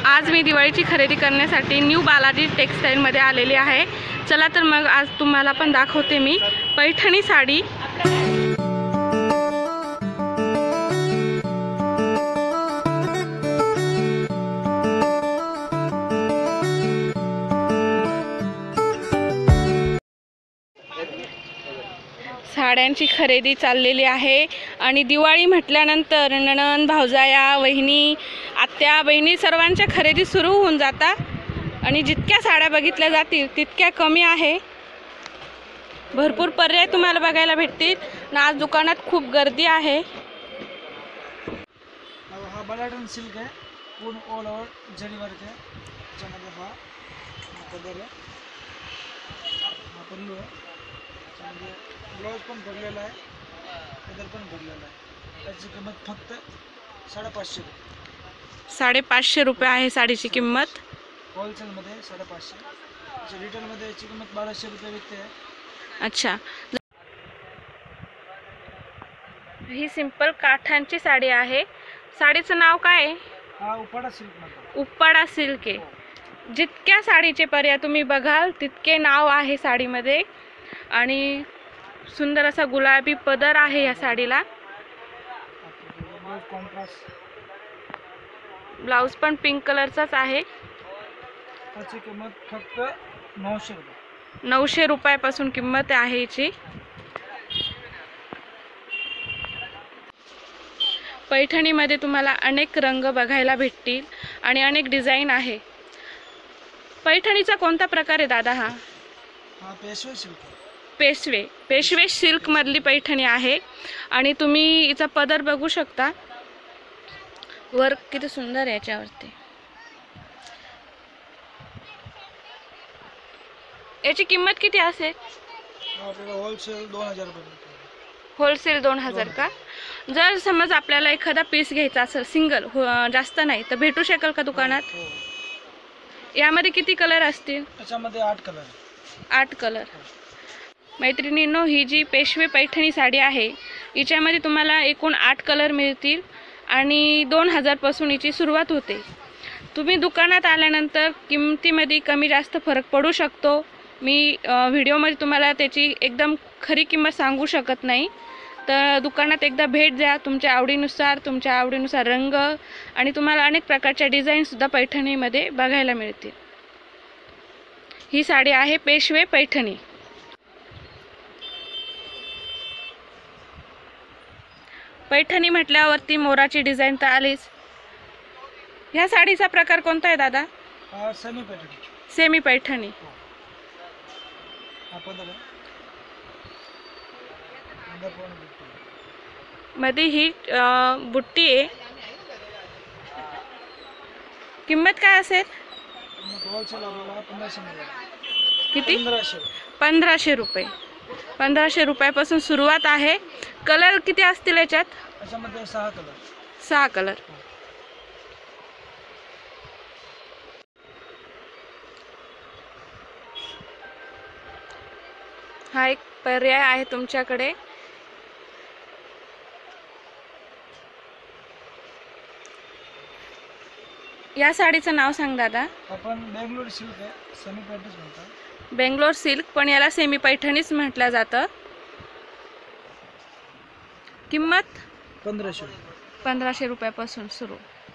आज मी दिवाळीची खरेदी करण्यासाठी न्यू बालाजी टेक्सटाईलमध्ये आलेली आहे। चला तर मग आज तुम्हाला पण दाखवते मी पैठणी साडी। साड्यांची खरेदी चाललेली आहे आणि दिवाळी म्हटल्यानंतर नणंद भावजाया वहिनी आत्या बहिणी सर्वांच्या खरेदी सुरू होऊन जातात आणि जितक्या साड्या बघितल्या जातील तितक्या कमी आहे। भरपूर पर्याय तुम्हाला बघायला भेटतील आणि आज दुकानात खूप गर्दी आहे। हा बलाडन सिल्क आहे, पूर्ण ऑल ओव्हर जरी वर्क आहे। त्याच्यामध्ये हा कलर आहे, हा पल्लू आहे, त्याच्यामध्ये ब्लाउज पण भरलेला आहे, कलर पण भरलेला आहे। त्याची किंमत फक्त 550 रुपये। 550 रुपये आहे साडीची किंमत। होलसेल मध्ये 550, रिटेल मध्ये याची किंमत 1200 रुपये विकते आहे। अच्छा, ही सिंपल काठांची साडी आहे। साडीचं नाव काय आहे? हा उपाडा सिल्क म्हणतात। उपाडा सिल्क आहे। जितक्या साडीचे पर्याय तुम्ही बघाल तितके नाव आहे साडीमध्ये आणि सुंदर असा गुलाबी पदर आहे या साडीला। ब्लाउज पण पिंक कलरचाच आहे। त्याची किंमत फक्त 900 रुपये। 900 रुपयापासून किंमत आहे याची। पैठणीमध्ये तुम्हाला अनेक रंग बघायला भेटतील आणि अनेक डिझाईन आहे। पैठणीचा कोणता प्रकार आहे दादा? हा पेशवे सिल्क आहे। पेशवे सिल्क मधली पैठणी आहे आणि तुम्ही हिचा पदर बघू शकता, वर्क किती सुंदर आहे याच्यावरती। याची किंमत किती असेल? होलसेल 2000 रुपये। होलसेल 2000 का? जर समज आपल्याला एखादा पीस घ्यायचा असेल सिंगल, जास्त नाही, तर भेटू शकेल का दुकानात? यामध्ये किती कलर असतील? त्याच्यामध्ये 8 कलर आहे। 8 कलर। मैत्रिणींनो, ही जी पेशवे पैठणी साडी आहे हिच्यामध्ये तुम्हाला एकूण 8 कलर मिळतील आणि 2000 पासून हिची सुरुवात होते। तुम्ही दुकानात आल्यानंतर किमतीमध्ये कमी जास्त फरक पडू शकतो। मी व्हिडिओमध्ये तुम्हाला त्याची एकदम खरी किंमत सांगू शकत नाही, तर दुकानात एकदा भेट द्या। तुमच्या आवडीनुसार रंग आणि तुम्हाला अनेक प्रकारच्या डिझाईनसुद्धा पैठणीमध्ये बघायला मिळतील। ही साडी आहे पेशवे पैठणी। पैठणी म्हटल्यावरती मोराची डिझाईन तर आलीच। ह्या साडीचा प्रकार कोणता आहे दादा? सेमी पैठणी। सेमी पैठणी मध्ये ही बुट्टी आहे। किंमत काय असेल? किती? 1500 रुपये। 1500 रुपयापासून सुरुवात आहे। कलर किती असतील याच्यात? त्याच्यामध्ये 6 कलर। 6 कलर। हा एक पर्याय आहे तुमच्याकडे। या साडीचं नाव सांग दादा। आपण बेंगलोर सिल्क आहे, सेमी पैठणीच म्हणतात। बेंगलोर सिल्क, पण याला सेमी पैठणीच म्हटलं जातं। किंमत 1500। 1500 रुपयापासून सुरू।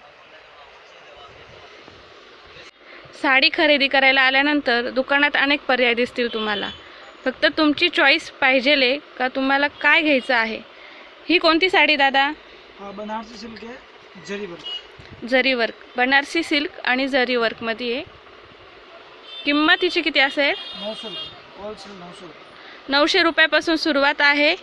साडी खरेदी करायला आल्यानंतर दुकानात अनेक पर्याय दिसतील तुम्हाला, फक्त तुमची चॉईस पाहिजेले का तुम्हाला काय घ्यायचं आहे। ही कोणती साडी दादा? बनारसी सिल्क आहे, जरी वर्क। जरी वर्क, बनारसी सिल्क आणि जरी वर्क मध्ये आहे। किंमत हिची किती असेल? 900 रुपये। होलसेल 900 रुपये। 900 रुपयापासून सुरुवात आहे।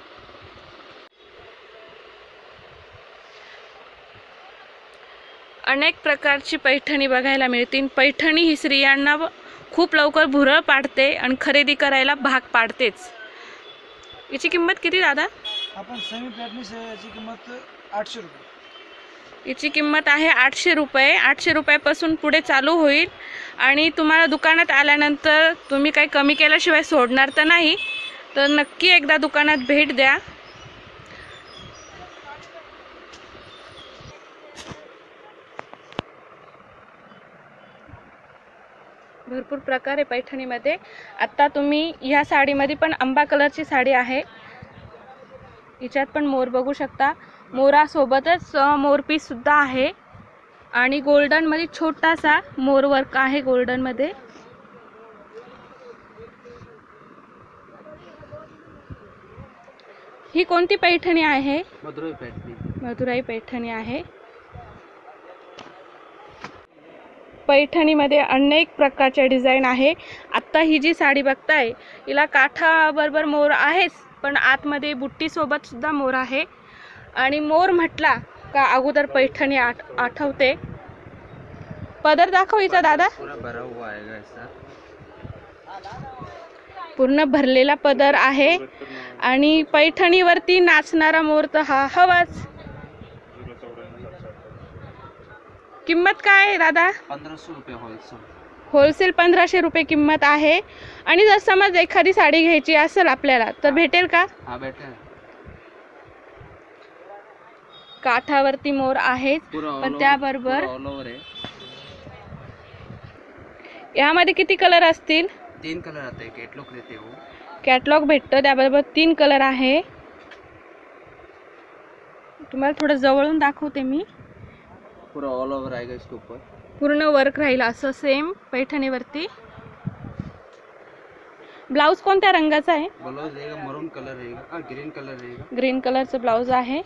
अनेक प्रकारची पैठणी बघायला मिळतील। पैठणी ही स्त्रियांना खूप लवकर भुरळ पाडते आणि खरेदी करायला भाग पाडतेच। याची किंमत किती दादा? आपण सेमी पैठणी याची किंमत 800 रुपये। याची किंमत आहे 800 रुपये। 800 रुपयापासून पुढे चालू होईल आणि तुम्हाला दुकानात आल्यानंतर तुम्ही काही कमी केल्याशिवाय सोडणार तर नाही, तर नक्की एकदा दुकानात भेट द्या। भरपूर प्रकार आहे पैठणीमध्ये. आत्ता तुम्ही ह्या साडीमध्ये पण आंबा कलरची साडी आहे, हिच्यात पण मोर बघू शकता. मोरासोबतच मोरपीस सुद्धा आहे आणि गोल्डनमध्ये छोटासा मोर वर्क आहे गोल्डनमध्ये. ही कोणती पैठणी आहे? मधुराई पैठणी. मधुराई पैठणी आहे. पैठणीमध्ये अनेक प्रकारचे डिझाईन आहे. आत्ता ही जी साडी बघताय हिला काठाबरोबर मोर आहेच, पण आतमध्ये बुट्टीसोबत सुद्धा मोर आहे. आणि मोर म्हटला का अगोदर पैठणी आठवते. पदर दाखव हिचा दादा. पूरा भरा हुआ आएगा ऐसा. पूर्ण भरलेला पदर आहे आणि पैठणीवरती नाचणारा मोर तर हा हवाच. किंमत काय आहे दादा? 1500 रुपये होलसेल. होलसेल 1500 रुपये किंमत आहे. आणि जर समज एखादी साडी घ्यायची असेल आपल्याला तर भेटेल का? हा भेटेल. काठावरती मोर आहेत, पण त्याबरोबर ऑल ओव्हर आहे. यामध्ये किती कलर असतील? 3 कलर आते हैं. कैटलॉग देते हो. कॅटलॉग भेटतं, त्याबरोबर 3 कलर आहे. तुम्हाला थोडं जवळून दाखवते मी. पूरा ऑल ओवर आएगा इसके ऊपर. पूर्ण वर्क राहील असं सेम पैठणीवरती. ब्लाउज कोणत्या रंगाचा आहे? ब्लाउज रहेगा मरून कलर रहेगा, ग्रीन कलर रहेगा. ग्रीन कलरचं ब्लाउज आहे.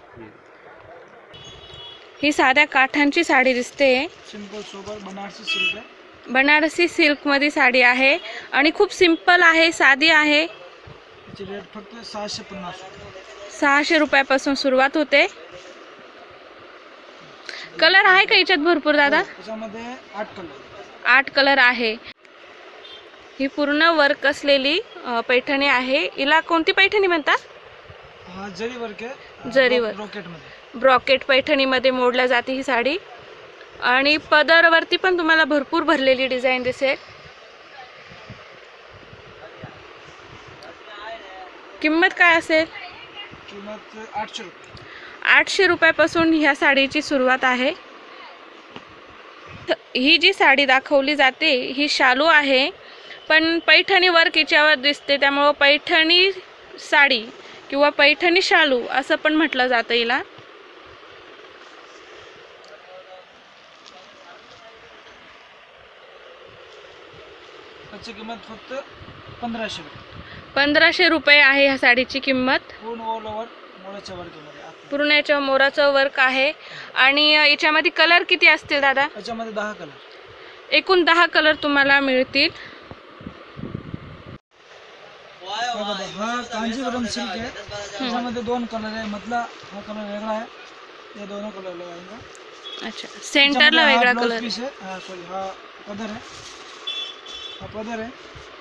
ही साध्या काठांची साडी दिसते. सिंपल सोबर बनारसी सिल्क आहे. बनारसी सिल्कमध्ये साडी आहे आणि खूप सिंपल आहे, साधी आहे. याची रेट फक्त 650 रुपये. 600 रुपयापासून सुरुवात होते. कलर आहे का याच्यात भरपूर दादा? त्याच्यामध्ये 8 कलर. 8 कलर आहे. ही पूर्ण वर्क असलेली पैठणी आहे. हिला कोणती पैठणी म्हणतात? हा जरी वर्क आहे. जरी वर्क. ब्रॉकेटमध्ये. ब्रॉकेट पैठणीमध्ये मोडल्या जाते ही साडी. आणि पदरवरती पण तुम्हाला भरपूर भरलेली डिझाईन दिसेल. किंमत काय असेल? किंमत 800 रुपये. 800 रुपयापासून ह्या साडीची सुरुवात आहे. ही जी साडी दाखवली जाते ही शालू आहे, पण पैठणी वर्क हिच्यावर दिसते, त्यामुळं पैठणी साडी किंवा पैठणी शालू असं पण म्हटलं जातं हिला. त्याची किंमत फक्त 1500 रुपये. 1500 रुपये आहे ह्या साडीची किंमत. पूर्ण ऑल ओव्हर मोराच्या वर्कमध्ये. पूर्ण याच्या मोराचं वर्क आहे. आणि याच्यामध्ये कलर किती असतील दादा? याच्यामध्ये 10 कलर. एकूण 10 कलर तुम्हाला मिळतील. हा कांजीवरम सिल्क आहे. त्याच्यामध्ये 2 कलर आहे. मधला हा कलर वेगळा आहे, या दोनों कलर लगाएंगे. अच्छा, सेंटरला वेगळा कलर. पीस आहे. हा सॉरी, हा पदर आहे. हा पदर आहे.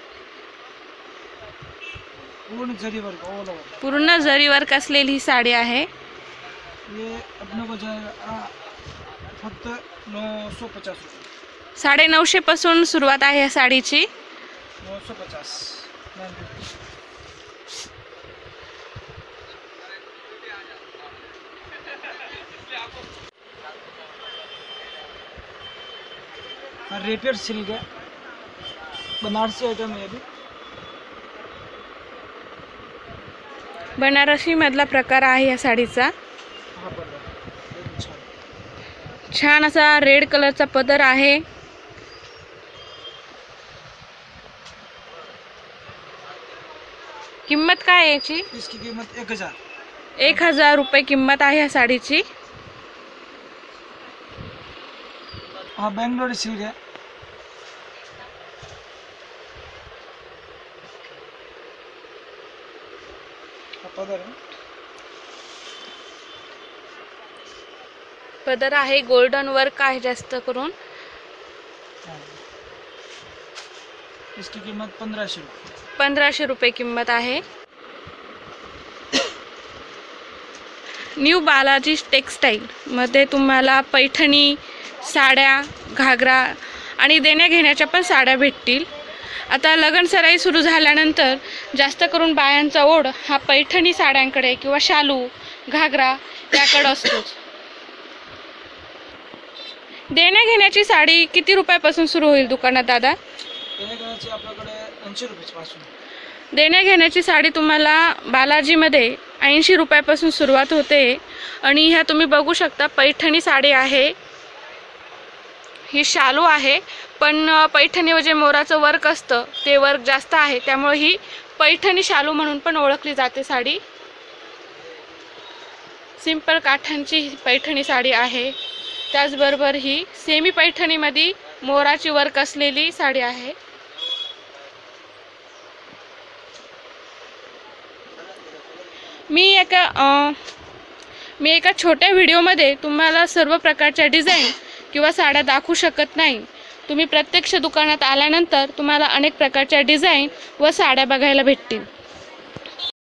पूर्ण जरी वर्क ऑल ओवर. पूर्ण जरी वर्क असलेली ही साडी आहे. ये अपने को जाएगा फक्त 950 रुपये. 950 पासून सुरुवात आहे या साडीची. 950. हा रेपियर सिल्क है, बनारसी आइटम है. अभी बनारसी मधला प्रकार आहे या साडीचा. हा पदर छान असा रेड कलरचा पदर आहे. किंमत काय आहे याची? इसकी कीमत 1000. 1000 रुपये किंमत आहे या साडीची. हा बेंगलोरी सिल्क है. पदर है. पदर आहे, गोल्डन वर्क आहे जास्त करून. इसकी कीमत 1500 रुपये. 1500 रुपये किंमत आहे. न्यू बालाजी टेक्सटाईल मध्ये तुम्हाला पैठणी साड्या, घागरा आणि देण्या घेण्याच्या पण साड्या भेटतील. आता लग्नसराई सुरू झाल्यानंतर जास्त करून बायांचा ओढ हा पैठणी साड्यांकडे किंवा शालू, घागरा याकडे असतोच. देण्या घेण्याची साडी किती रुपयापासून सुरू होईल दुकानात दादा? देण्या घेण्याची आपल्याकडे 80 रुपयापासून. देण्या घेण्याची साडी तुम्हाला बालाजीमध्ये 80 रुपयापासून सुरुवात होते. आणि ह्या तुम्ही बघू शकता पैठणी साडी आहे. ही शालू आहे, पण पैठणीवर जे मोराचं वर्क असतं ते वर्क जास्त आहे, त्यामुळे ही पैठणी शालू म्हणून पण ओळखली जाते साडी. सिंपल काठांची पैठणी साडी आहे. त्याचबरोबर ही सेमी पैठणीमध्ये मोराची वर्क असलेली साडी आहे. मी एका छोट्या व्हिडिओमध्ये तुम्हाला सर्व प्रकारच्या डिझाईन किंवा साड्या दाखवू शकत नाही. तुम्ही प्रत्यक्ष दुकानात आल्यानंतर तुम्हाला अनेक प्रकारच्या डिझाईन व साड्या बघायला भेटतील.